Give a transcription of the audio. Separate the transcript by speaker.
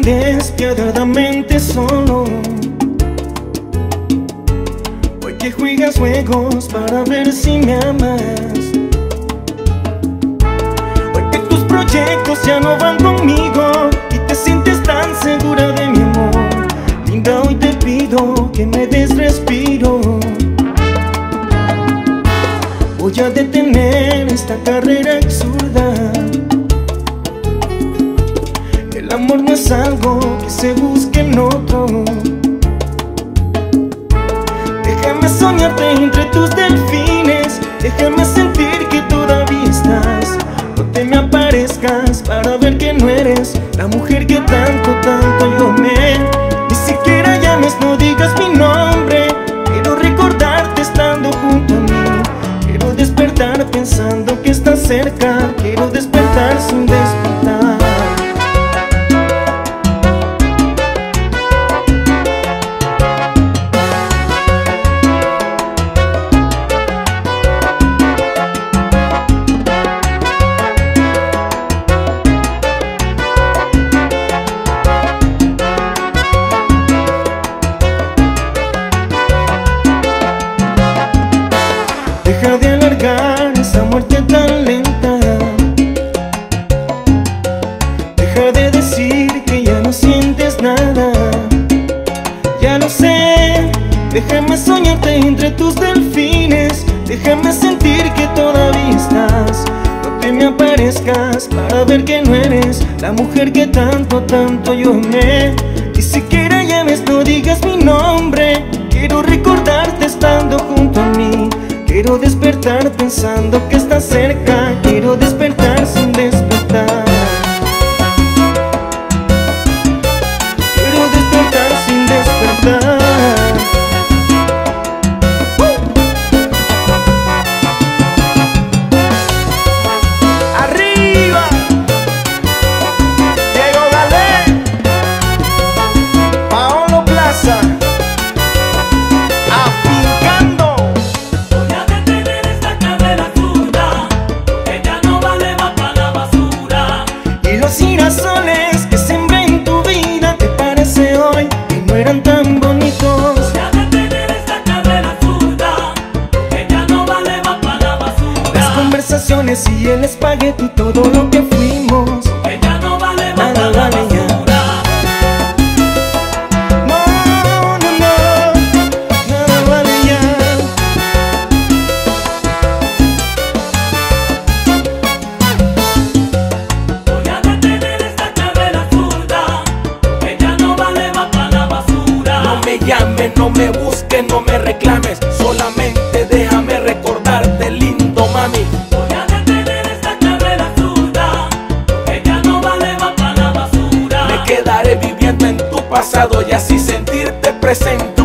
Speaker 1: despiadadamente solo. Hoy que juegas juegos para ver si me amas. Hoy que tus proyectos ya no van conmigo y te sientes tan segura de mi amor. Linda, hoy te pido que me des respiro. Voy a detener esta carrera absurda. El amor no es algo que se busque en otro. Déjame soñarte entre tus delfines. Déjame sentir que todavía estás. No te me aparezcas para ver que no eres la mujer que tanto yo amé. Ni siquiera llames, no digas mi nombre. Quiero recordarte estando junto a mí. Quiero despertar pensando que estás cerca. Quiero despertar sin despertar. Deja de alargar esa muerte tan lenta. Deja de decir que ya no sientes nada. Ya lo sé. Déjame soñarte entre tus delfines. Déjame sentir que todavía estás. No te me aparezcas para ver que no eres la mujer que tanto yo amé. Ni siquiera llames, no digas mi nombre. Quiero recordarte estando junto a mí. Quiero despertar pensando que estás cerca. Quiero despertar sin despertar. Quiero despertar sin despertar. ¡Arriba! Diego Galé, Paolo Plaza. Los girasoles que sembré en tu vida, ¿te parece hoy que no eran tan bonitos?
Speaker 2: Voy a detener esta carrera absurda, que ya no vale, va para la basura.
Speaker 1: Las conversaciones y el espagueti, todo lo que fuimos,
Speaker 2: que ya no vale, va
Speaker 1: nada
Speaker 2: para la
Speaker 1: vale ya.
Speaker 2: basura.
Speaker 1: No, nada vale ya.
Speaker 2: Voy a detener esta carrera absurda, que ya no vale, va para la basura.
Speaker 3: No me llames, no me busques, no me reclames. Solamente déjame recordarte, lindo mami.
Speaker 2: Voy a detener esta carrera absurda, que ya no vale, va para la basura.
Speaker 3: Me quedaré viviendo en tu pasado y así sentirte presente.